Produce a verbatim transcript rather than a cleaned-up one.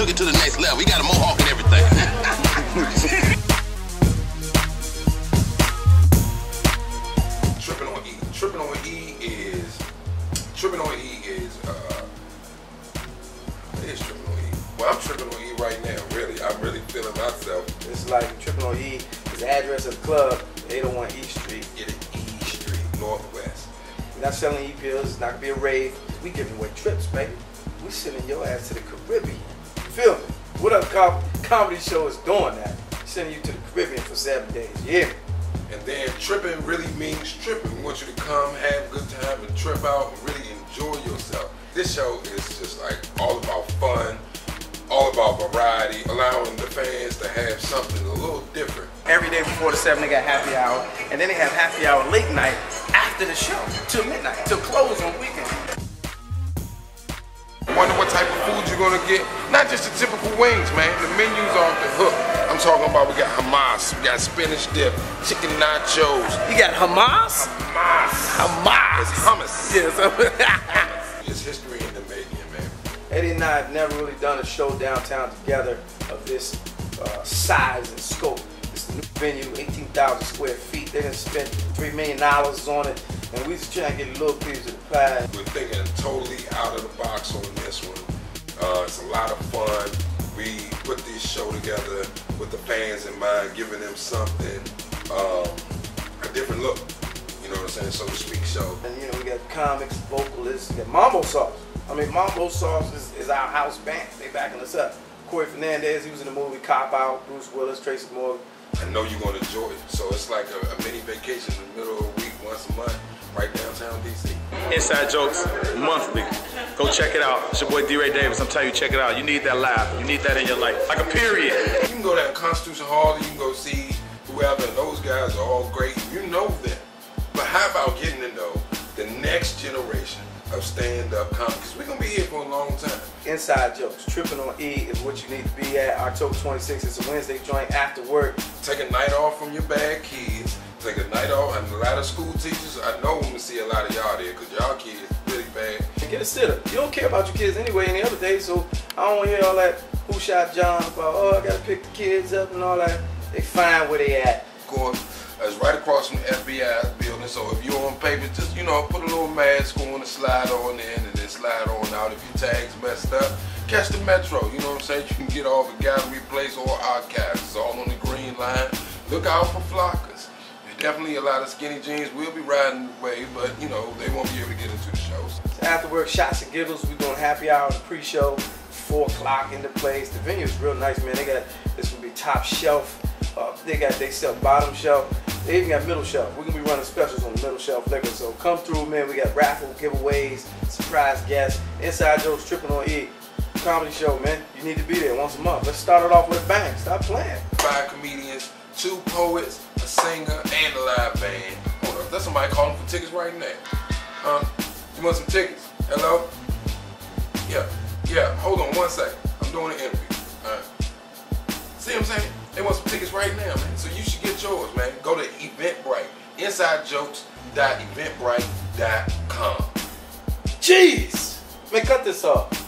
took it to the next level. He got a mohawk and everything. Trippin On E. Trippin On E is Trippin On E is uh it is Trippin On E. Well, I'm tripping on E right now, really. I'm really feeling myself. It's like Trippin On E is the address of the club, eight oh one East Street. Get it E Street, Northwest. We're not selling E pills, it's not gonna be a rave. We giving away trips, baby. We sending your ass to the Caribbean. Feel me? What other com comedy show is doing that? Sending you to the Caribbean for seven days, yeah. And then tripping really means tripping. We want you to come, have a good time, and trip out and really enjoy yourself. This show is just like all about fun, all about variety, allowing the fans to have something a little different. Every day before the seven, they got happy hour, and then they have happy hour late night after the show, till midnight, till close on weekend. Wonder what type of food you're gonna get. Not just the typical wings, man. The menu's off the hook. I'm talking about we got hummus, we got spinach dip, chicken nachos. You got hummus? Hummus. Hummus. It's hummus. Yes. It's history in the making, man. Eddie and I have never really done a show downtown together of this uh, size and scope. It's the new venue, eighteen thousand square feet. They done spent three million dollars on it, and we just trying to get a little piece of the pie. We're thinking totally out of the box on this one. Uh, it's a lot of fun. We put this show together with the fans in mind, giving them something, um, a different look, you know what I'm saying, so to speak. So, and you know, we got comics, vocalists, we got Mambo Sauce. I mean, Mambo Sauce is, is our house band. They backing us up. Corey Fernandez, he was in the movie Cop Out, Bruce Willis, Tracy Morgan. I know you're going to enjoy it. So it's like a, a mini vacation in the middle of the week, once a month, right downtown D C. Inside Jokes monthly. Go check it out. It's your boy Deray Davis. I'm telling you, check it out. You need that laugh. You need that in your life. Like a period. You can go down to Constitution Hall, you can go see whoever, and those guys are all great. You know them. But how about getting to know the next generation of stand-up comics? We're going to be here for a long time. Inside Jokes. Trippin On E is what you need to be at. October twenty-sixth. It's a Wednesday joint after work. Take a night off from your bad kids. Take a night off, and a lot of school teachers, I know I'm going to see a lot of y'all there because y'all kids really bad. And get a sitter. You don't care about your kids anyway any other day, so I don't want to hear all that who shot John about, oh, I got to pick the kids up and all that. They find where they at. Of course, it's right across from the F B I building, so if you're on paper, just, you know, put a little mask on and slide on in and then slide on out. If your tag's messed up, catch the Metro, you know what I'm saying? You can get off at Gallery Place or Archives. It's all on the green line. Look out for flockers. Definitely a lot of skinny jeans will be riding the way, but you know, they won't be able to get into the shows. After work, shots and giggles. We're doing happy hour, the pre-show, four o'clock in the place. The venue is real nice, man. They got, this will be top shelf. Uh, they got, they sell bottom shelf. They even got middle shelf. We're gonna be running specials on the middle shelf liquor. So come through, man. We got raffle giveaways, surprise guests, Inside Jokes, Trippin On E. Comedy show, man. You need to be there once a month. Let's start it off with a bang. Stop playing. Five comedians, two poets, a singer, and a live band. Hold up, that's somebody calling for tickets right now. Huh? You want some tickets? Hello? Yeah, yeah, hold on one second. I'm doing an interview. Alright. See what I'm saying? They want some tickets right now, man. So you should get yours, man. Go to Eventbrite. inside jokes dot eventbrite dot com. Jeez! Man, cut this off.